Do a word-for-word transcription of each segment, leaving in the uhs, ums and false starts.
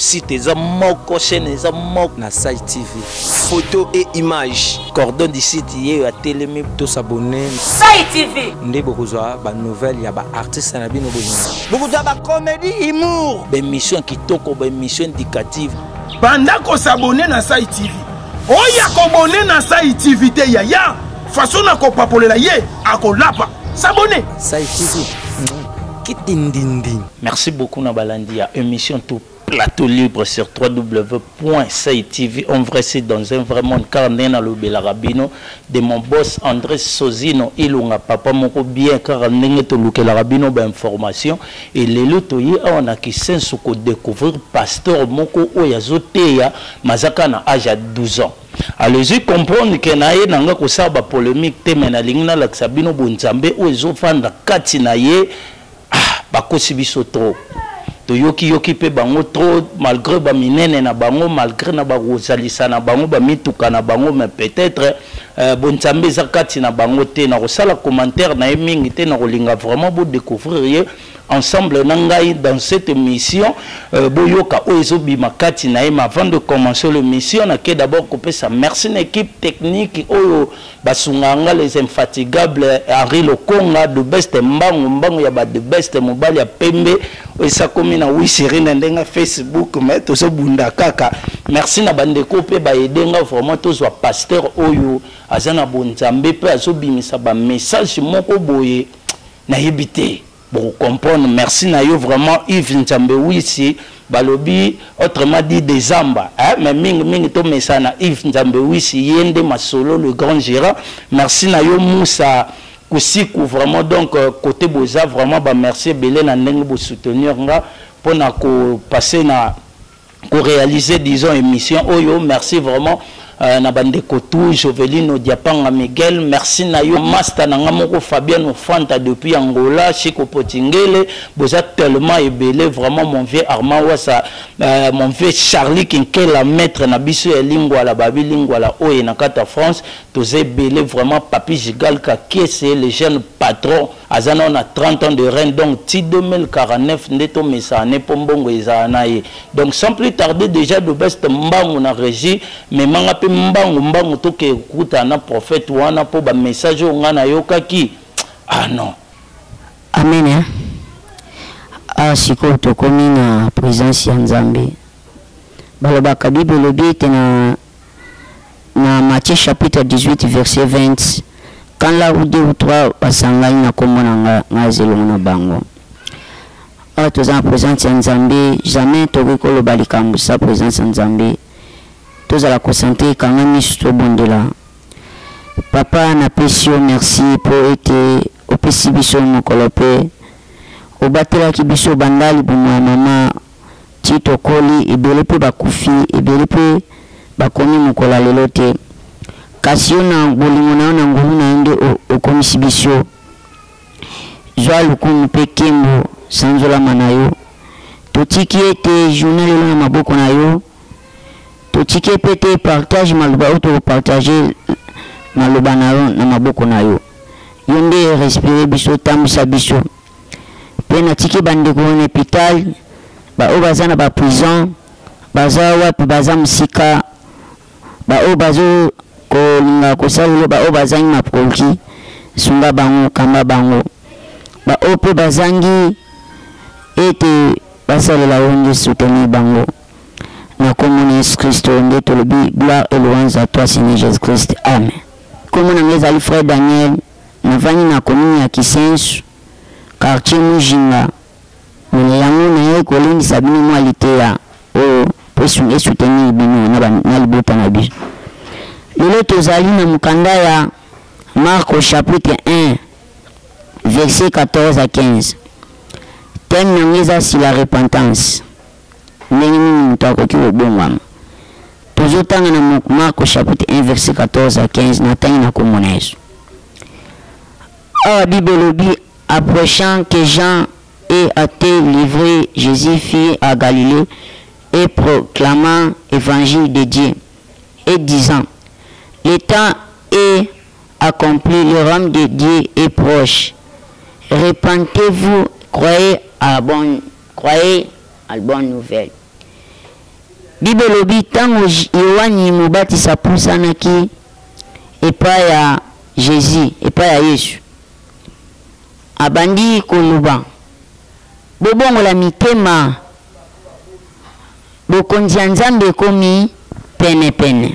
site eza moko, chaîne eza moko na Site T V. Photo et image. Cordon du site yé à télémi to s'abonner. Site T V. Ndé bokozwa ba nouvelle ya ba artiste na bino bozo. Bokozwa ba comédie humour. Ba émission kitoko, ba émission indicative. Banda ko s'abonner na Site T V. Oya ko abonner na Site T V te ya ya. Façon na ko papolela ye akolapa. S'abonner. Site T V. Kitindindi. Merci beaucoup na balandi ya émission tout plateau libre sur w w w point site T V. On vrai c'est dans un vrai monde car nena lo belarabino de mon boss André Sozino ilunga papa moko bien car ndenge to lukela rabino ba information et les lotoyi on a qui sensu ko découvrir pasteur moko oya zoteya mazaka na âge à douze ans. Allez-y comprendre que naye nanga ko saba polémique te mena lingna la sabino bonzambe o ezofanda kati na ye ah bakosi biso trop. Yoki yoki pe bango trop malgré ba minene na bango malgré na ba rosalisa na bango ba mituka na bango mais peut-être euh, bonzambe zakati na bango te na sala commentaire na mingi te na kolinga vraiment bo découvrir ensemble nangai dans cette émission euh, boyoka oezo bima kati na ema avant de commencer l'émission na ke d'abord couper sa merci une équipe technique oyo basunganga les infatigables Henri Lokonga de best mbango mbango ya ba de best mobile ya pembe oisa komi na wisirina ndenga Facebook mais to so bunda kaka merci na bande kopé ba edenga vraiment to so pasteur oyo azana bonzambe pe azo bimisa ba message moko boye na yebité. Pour comprendre, merci Nayo vraiment Yves Nzambe Wisi balobi autrement dit des amba hein mais ming ming to mesana Yves Nzambe Wisi yende masolo le grand gérant merci Nayo Moussa Kusiku vraiment donc côté Boza vraiment ba merci belé na ndenge bo soutenir nga pour na ko passer na ko réaliser disons émission oyo merci vraiment Euh, na bande kotou Jovelino Diapanga Miguel merci na yo master na ngamoko Fabiano Fanta depuis Angola Chico Potingele boza tellement ébélé vraiment mon vieux Armand Wassa euh, mon vieux Charlie Kinkela maître na biso ya lingwa la babi lingwa la oye na kata France tozé belé vraiment Papi Gigal ka c'est le jeune patron azana on a trente ans de reine donc ti deux mille quarante-neuf ndeto mesane pombongo ezanaye donc sans plus tarder déjà de best mbangu na régie mais manga mbangu mbangu toke kuta na prophète wana po ba message ngana yokaki ah non amen hein? Ah siko to komi na présence ya Nzambe balobaka Bible lobi tena na Matthieu chapitre dix-huit verset vingt quand là ou deux ou trois basangani na komona nga ngazelo na bango ah to za présence ya Nzambe jamais to ko lobalika mbusa présence ya Nzambe tous à la concentrer quand même sur bondela papa na pesio merci pour être au pesibiso mokolope au batela ki biso bandali bu mama tito koli ebele pe bakufi ebele pe bakomi mokola lelo te kasi na bolingo na na ngulu na ende o komisi biso joa lukumu pe kembo sanzola manayo totiki ete journal na maboko na yo totike pete partage maluba auto partager maluba na yo na maboko na yo yonde respirer biso tambisa biso pe na tike bande ko na hôpital ba o bazana ba prison baza wapi baza musika ba o bazo ko linga ko salo ba o bazangi mapolki sunga bango kamba bango ba o pe bazangi ete basalela wonde soutenir bango na commune Jésus Christ onde to lobi gloire et louange à toi Seigneur Jésus Christ amen comme na ngeza ali frère Daniel na vani na commune ya Kisensu quartier Mujinga mwenye yangu na yeye kolindi sabini mwalitea o pesu esoutenir bino na na libota na biso lelo tozali na mukanda ya Marc au chapitre un verset quatorze à quinze thème na ngeza sur la repentance Nengi mutakoki obongwama tozotanga na Marc au chapitre un verset quatorze à quinze na tangi na komona Yesu a Bible lobi approchant que Jean ait été livré Jésus fit à Galilée et proclamant évangile de Dieu et disant le temps est accompli le royaume de Dieu est proche repentez-vous croyez à la bonne croyez à la bonne nouvelle Bible lobi tango Yohani Mubatisa pusanaki epai ya Jésus, epai ya Yesu. Abandi koluba. Bobongo la mitema. Bokonzi ya Nzambe ekomi pene pene.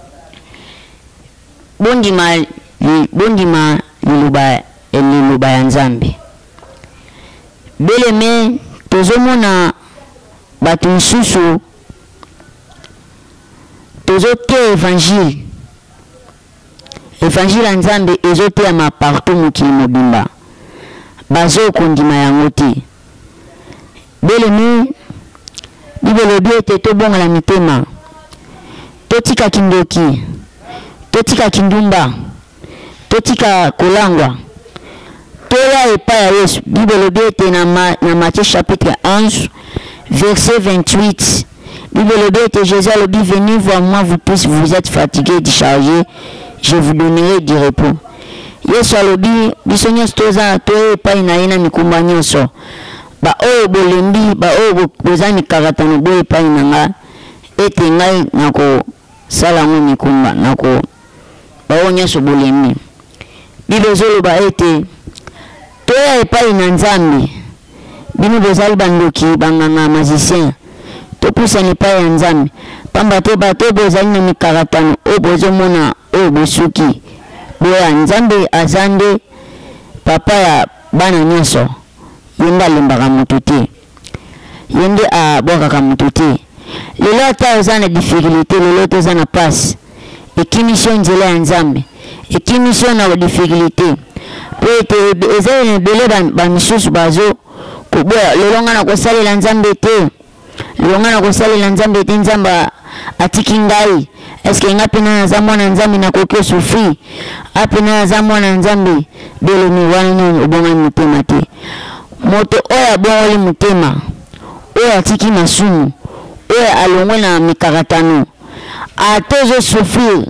Bondima bondima liluba liluba ya Nzambe. Beleme tozomona batu misusu tozote évangile. Évangile ya Nzambe ezote ya ma partout mokili mobimba. Bazo kondima yango te. Beleme Bible lobi ete tobonga la mitema. Totika kindoki. Totika kindumba. Totika kolangwa. Toya epa ya Yesu. Bible lobi ete na, ma, na Matthieu chapitre onze verset vingt-huit. Bible lobi ete Jésus lobi venez voir moi vous tous vous êtes fatigués déchargés, je vous donnerai du repos. Yesu lobi biso nyonso toza toya epa ina yena mikumba nyonso. Ba oyo bolembi ba oyo bozani karatano boye pa inanga ete ngai nako sala ngo mikumba nako ba oyo nyaso bolembi. Bible zoloba ete toya epai na Nzambe bino bozali bandoki banganga magicien topusana epai ya Nzambe pamba te bato bozali na mikaratano oyo bozomona oyo bosuki boya Nzambe azande papa ya bana nyonso. Yenda limbaka mutu te. Yende a bwaka mutu te. Lelo ata oza na difficulté, lelo toza na passe. Ekimisio nzela ya Nzambe. Ekimisio na difficulté. Po ete eza nebele ba misusu bazo koboya lelo nga na kosalela Nzambe te. Lelo nga na kosalela Nzambe te Nzambe atiki ngai. Eske nga pena naza mwana Nzambe na koki souffri. Apena naza mwana Nzambe belo ni wana ni obonga mutema te. Moto oya bongoli mutema oya atiki masumu oya alongwe na mikaratano atozo souffrir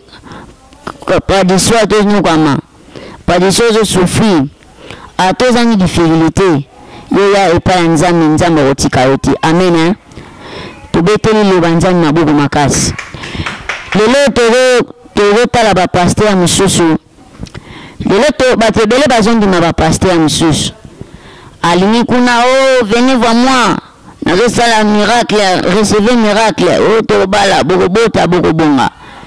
padisio atozo nyukama padisio ozo souffrir atoza ni difficulté yoya epa ya Nzambe Nzambe otika yoti amen eh? Tobeteli loba Nzambe mabuku makasi lelo tozo tozo tala ba pasteur misusu lelo to batebele bazondima ba pasteur misusu Alini kuna oh venez voir moi. Nazo sala miracle, recevez miracle. Oh to bala bokobota bokobonga.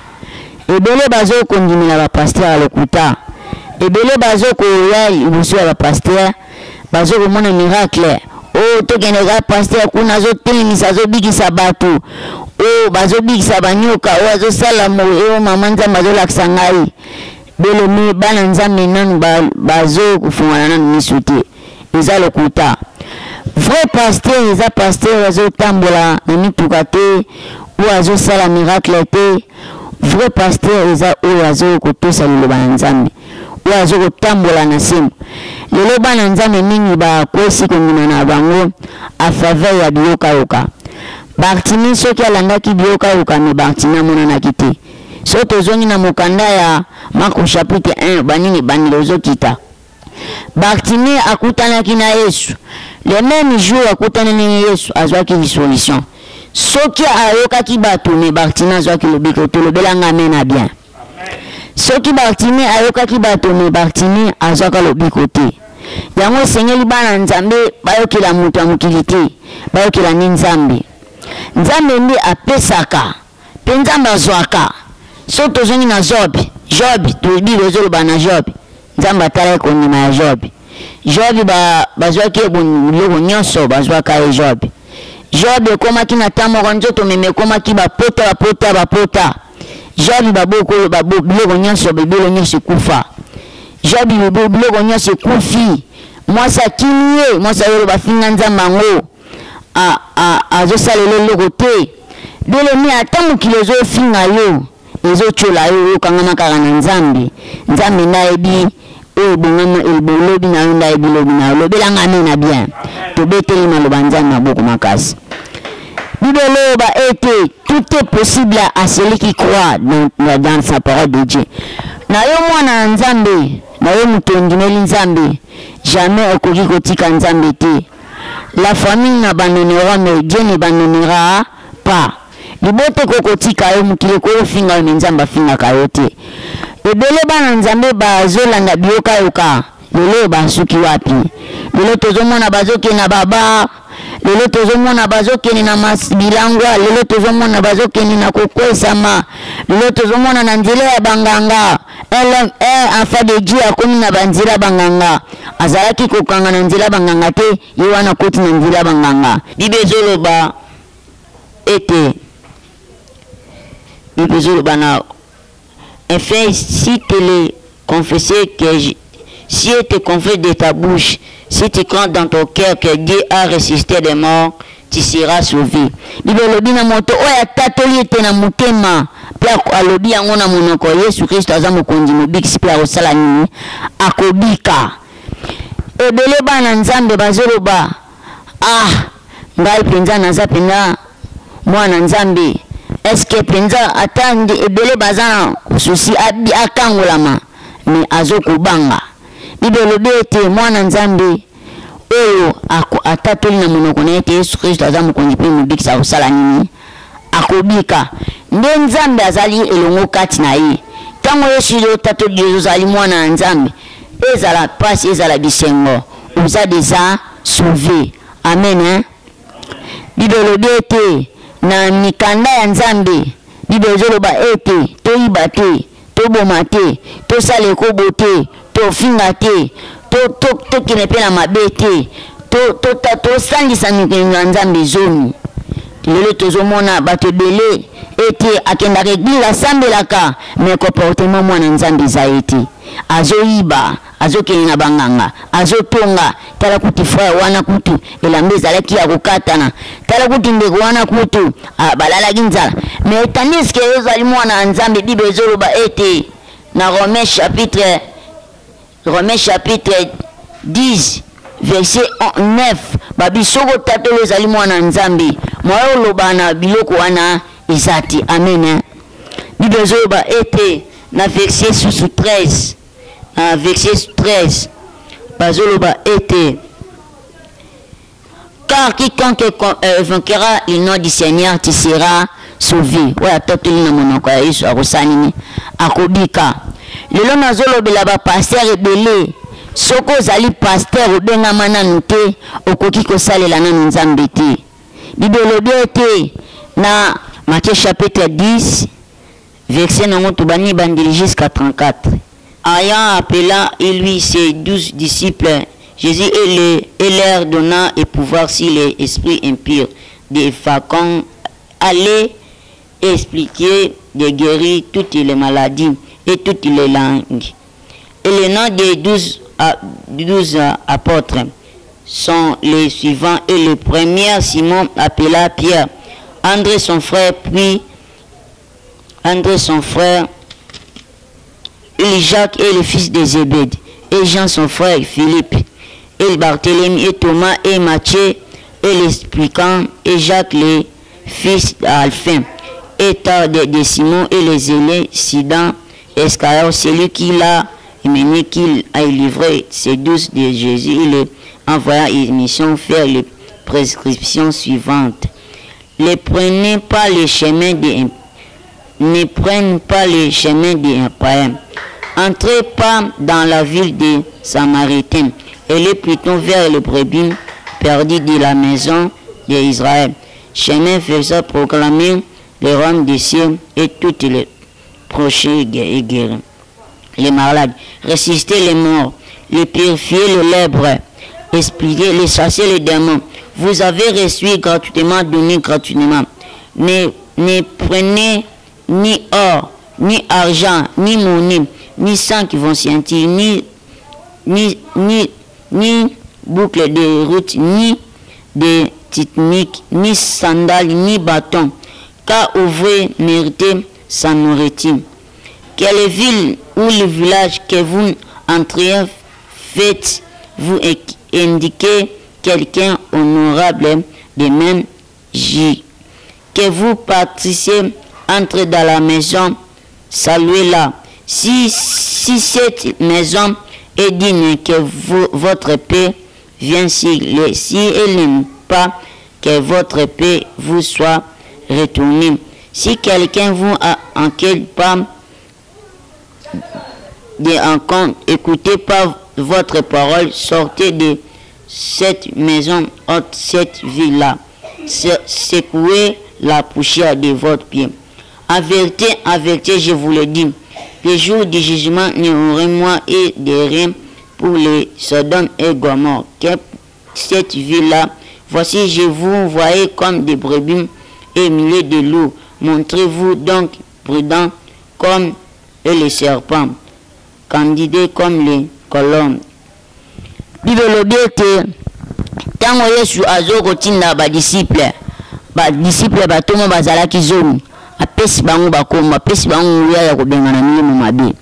Ebele bazo kondimina ba pasteur lokuta. Ebele bazo ko yali busu ba pasteur bazo ko mona miracle. Oh to kenega pasteur kuna zo telimisa zo bigisa batu. Oh bazo bigisa banyoka, oh bazo sala mo oh mama Nzambe bazo lakisa ngai. Bele mi bana Nzambe nanu bazo kufungana nanu misute. Eza lokuta. Vrai pasteur, eza pasteur azo tambola na mituka te ou azo sala miracle te. Vrai pasteur eza o azo kotosa liloba na Nzambe. O azo kotambola na simu. Lelo bana Nzambe mingi ba kwesi kongina na bango a faveur ya biyoka yoka. Bartimi soki alandaki biyoka yoka me Bartimi mona na kite. So tozongi na mokanda ya Marko chapitre un banini banilo zokita. Bartimi akutanaki na Yesu. Le même jour akutanaki na Yesu azwaki solution. Soki ayokaki bato me Bartimi azwaki lobiko to lobelanga mena bien. Soki Bartimi ayokaki bato me Bartimi azwaka lobiko te. Yango sengeli bana Nzambe bayokela mutu ya mokili te. Bayokela ni Nzambe. Nzambe ndi apesaka. Pe Nzambe azwaka. So tozongi na Job. Job tulibi lozoloba na Job. Nzambe atala kondima ya Job. Job ba bazwaki biloko nyonso bazwaka ya Job. Job ekomaki na ntango nzoto meme ekomaki bapota bapota bapota. Job baboko babo biloko nyonso biloko nyonso kufa. Job biloko nyonso kufi. Mwasa kimie mwasa yolo bafinga Nzambe ngo a a azosalelo loko te. Bele mi atamu kilozo finga yo. Ezo chola yo kangama kaka na Nzambe. Nzambe na ebi o bongama elbolobi na nda ebilobi na lobela ngame na bien. Tobeteli maloba Nzambe maboko makasi. Bible ba été tout est possible à celui qui croit dans, dans sa parole de Dieu. Na yo mwana Nzambe, na yo mutondimeli Nzambe, jamais okoki kotika Nzambe te. La famille n'abandonnera mais Dieu n'abandonnera pas. libote kokotika yo mokili koyofinga yo me nzambe afingaka yo te ebele bana nzambe bazolanda biyokayoka lelo basuki wapi lelo tozomona bazokende na baba lelo tozomona bazokende na bilangwa lelo tozomona bazokende na kokwesama lelo tozomona na nzela ya banganga ele enfant de Dieu akomi na banzela banganga azalaki kokanga na nzela banganga te ye wana koti na nzela banganga bible ezoloba ete bible ezoloba na enfin si tu les confessais que si tu confesses de ta bouche, si tu crois dans ton cœur que Dieu a ressuscité des morts, tu seras sauvé. Bible lobi na moto oya tatoli ete na mutema pia alobi yango na monoko Yesu Kristo aza mokonzi mobikisi pia osala nini akobika. Ebele bana nzambe bazoloba ah ngai penza naza penza mwana nzambe eske penza atandi ebele bazana susi abi akangolama me azokubanga. Bible lobi ete mwana nzambe oyo atatoli na monoko na ete Yesu Kristo aza mokonzi mpe mobikisa osala nini akobika nde nzambe azali elongo kati na ye ntango Yesu yo tatoli yo ozali mwana na nzambe ezala pasi ezala bisengo oza deja sauvé amen hein? Bible lobi ete na mikanda ya nzambe Bible ezoloba ete toyiba te toboma te tosala ekobo te tofinga te tokende mpe na mabe te tosangisa mikolo ya nzambe zoni lelo tozomona bato ebele ete akendaka eglize asambelaka me comportement mwana nzambe eza ete azoyiba azokende na banganga azotonga tala kuti frère wana kutu elamba ezalaki ya kokatana tala kuti ndeko wana kutu balalaki nzala me tandis ke ezali mwana nzambe Bible ezoloba ete na Romains chapitre Romains chapitre dix verset neuf babi soko tatolo ezali mwana nzambe moyo loba na biloko wana ezati amen. Bible ezoloba ete na verset sous treize na verset treize bazoloba ete car quiconque vaincra le nom du Seigneur tu seras sauvé. Oya tatoli na monoko ya Yesu akosani akobika. Lelo nazolobela ba pasteur ebele soko zali pasteur obengama nanu te okoki kosalela nanu nzambe te. Bible elobi ete na Matthieu chapitre dix verset nango tobani bandeli jusqu'à trente-quatre. Ayant appelant et lui ses douze disciples, Jésus et, et leur donna et pouvoir sur les esprits impurs des facons aller expliquer de guérir toutes les maladies et toutes les langues. Et les noms des douze, douze apôtres sont les suivants. Et le premier, Simon, appela Pierre, André son frère, puis André son frère, et Jacques et le fils de Zébède, et Jean son frère, Philippe, et Barthélemy, et Thomas, et Matthieu, et l'expliquant, et Jacques le fils d'Alphin, et Tard de Simon, et les zélés, Sidan, Escaillot, celui qui l'a mené, qu'il a livré ses douze de Jésus, il les envoya une mission faire les prescriptions suivantes. Ne prenez pas le chemin des ne prennent pas le chemin des païens. Entrez pas dans la ville des Samaritains, allez plutôt vers les brebis perdues de la maison d'Israël. Chemin faisant proclamer le royaume des cieux et toutes les proches et guérir les malades, ressusciter les morts, les purifier les lèbres, expliquer, les chasser les démons. Vous avez reçu gratuitement, donné gratuitement. Ne, ne prenez ni or, ni argent, ni monnaie, ni sang qui vont sentir, ni, ni, ni, ni boucle de route, ni de tunique, ni sandales, ni bâton, car ouvrez méritez sa nourriture. Quelle ville ou le village que vous entrez, faites, vous indiquez quelqu'un honorable de même J. Que vous particiez, entrez dans la maison, saluez-la. Si, si cette maison est digne, que vous, votre paix vienne sur les, si elle n'aime pas, que votre paix vous soit retournée. Si quelqu'un vous a en quelque part de rencontre, écoutez pas votre parole, sortez de cette maison, hors cette ville-là, secouez la poussière de votre pied. Avertez, avertez, je vous le dis, le jour du jugement n'y aurait moins et de rien pour les Sodome et Gomorrhe que cette ville-là. Voici, je vous voyais comme des brebis et milieu de loups. Montrez-vous donc prudents comme les serpents, candidés comme les colombes. Bible l'obéité, tant que Yesu azokotinda ba disciple, ba disciple ba tomo bazala kizoni, apesi bango bakoma, apesi bango ya kobengana milimo mabe.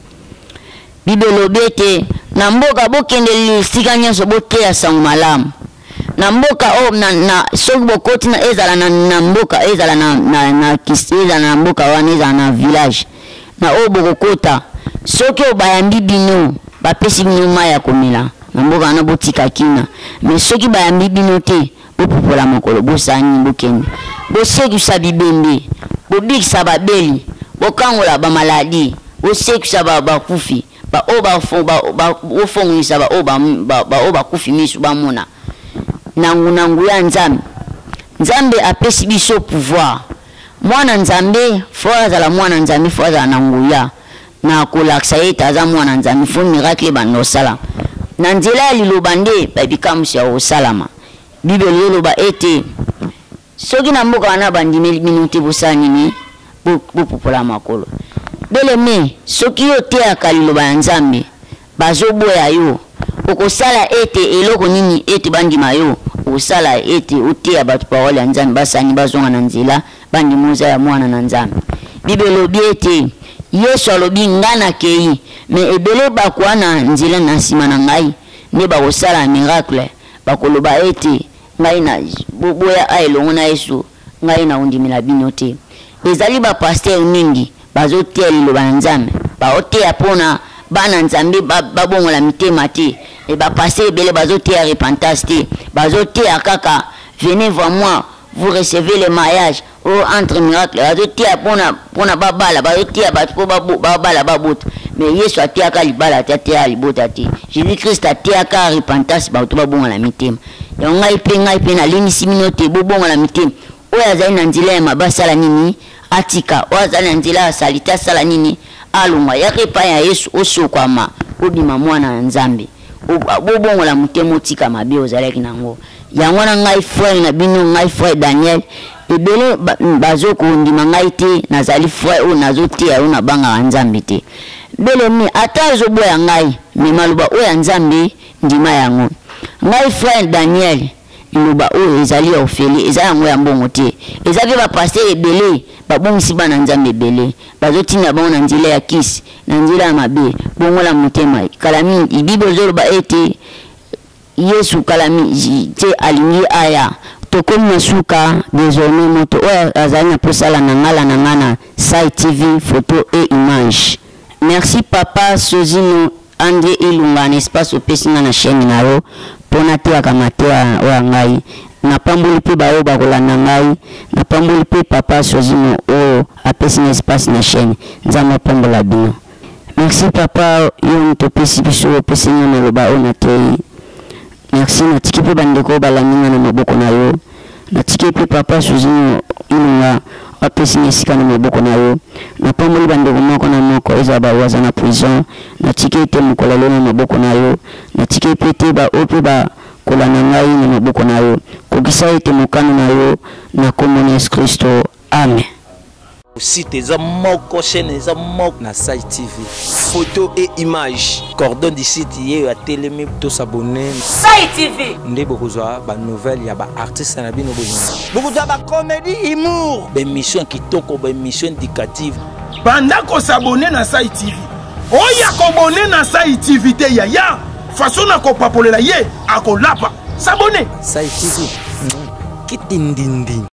Bible l'obéité, na mboka bokende lisika nyonso boteya sango malamu. Na mboka o na na soki bokoti na ezala na, na mboka ezala na na na kiseza na mboka wana ezala na village na o bokokota soki obayambi bino bapesi bino mai ya komela na mboka wana botika kina mais soki bayambi bino te bopopola mokolo bosani bokende bosekisa bibembe bobikisa babeli bokangola bamaladi bosekisa bakufi ba o bafongisa ba o ba o bakufi misu bamona nangu nangu ya nzambe nzambe apesi biso pouvoir mwana nzambe foza la mwana nzambe foza nangu ya na kolaksa yeta aza mwana nzambe fo miracle bando sala na nzela liloba nde babikamusi ya osalama Bible yoloba ete soki na mboka wana bandimeli bino te bosala nini bopopola makolo beleme soki yo teaka liloba ya nzambe bazoboya yo okosala ete eloko nini ete bandima yo okosala ete oteya bato parole ya nzambe basani bazonga na nzela bandimoza ya mwana na nzambe Bible lobi ete Yesu alobi nga nakei me ebele bakwa na nzela na nsima na ngai nde bakosala miracle bakoloba ete ngai na boboya aelongo na Yesu ngai na undimela bino te ezali bapaster mingi bazoteya liloba na nzambe baoteya mpona bana nzambe babongola mitema te e bapaster ebele bazoteya repentance te bazoteya kaka venez voir moi vous recevez le mariage ou entre miracle bazoteya mpona mpona babala bazoteya bato mpo babala babota mais Yesu ateyaka libala te ateya libota te Jésus Christ ateyaka repentance bato babongola mitema yango ngai mpe ngai mpe nalingisi bino te bobongola mitema oyo azali na nzela ya mabe asala nini atika oyo azali na nzela ya salite asala nini alongwa yaka epai ya Yesu osokwama obima mwana na nzambe bobongola motema otika mabe ozalaki nango yango na ngai frère na bino ngai frère Daniel ebele bazokondima ngai te nazali frère oyo nazoteya oyo nabangaka nzambe te belemi ata azoboya ngai me maloba oyo ya nzambe ndima yango ngai frère Daniel iloba oyo ezali ya ofele eza yango ya mbongo te eza pe bapaster ebele babongisi bana nzambe ebele bazotinda bango na nzela ya kisi na nzela ya mabe bongola motema kala mingi Bible ezoloba ete Yesu kala mingi te alingi aya tokomi na suka désormais moto oyo azali na posala na ngala na ngana Sai T V photo et image. Merci papa Sozino André Ilunga na espace opesi na chaîne na yo pona teaka mateya oyo ngai na pamboli pe bayo bakolanda ngai na pamboli pe papa Sozino oyo apesi na espace na chaîne nzambe pambola bino. Merci papa yo topesi biso opesi na loba oyo na tei. Merci na tiki pe bandeko balaminga na maboko na yo na tiki pe papa Sozino Ilunga apesi na esika na maboko na yo na pamboli bandeko moko na moko eza bawaza na prison na tiki ete mokolo lelo na maboko na yo na tiki pe te ba ope ba kolanda ngai na maboko na yo kokisa ete mokano na yo na kombo na Yesu Kristo amen. Site eza moko chaîne eza moko na Sai T V photo et image cordon du site ye ya telemi to s'abonner Sai T V nde bokozwa ba nouvelle ya ba artiste na bino bozo bokozwa ba comédie humour ba émission kitoko ba émission éducative banda ko s'abonner na Sai T V oya ko abonner na Sai T V te yaya façon na ko papolela ye akolapa s'abonner Sai T V kitindindi.